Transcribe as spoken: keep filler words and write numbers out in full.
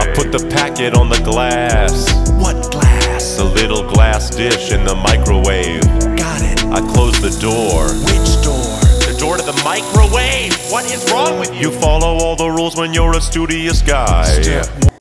I put the packet on the glass. What glass? The little glass dish in the microwave. Got it. I close the door. Which door? The door to the microwave. What is wrong with you? You follow all the rules when you're a studious guy. Step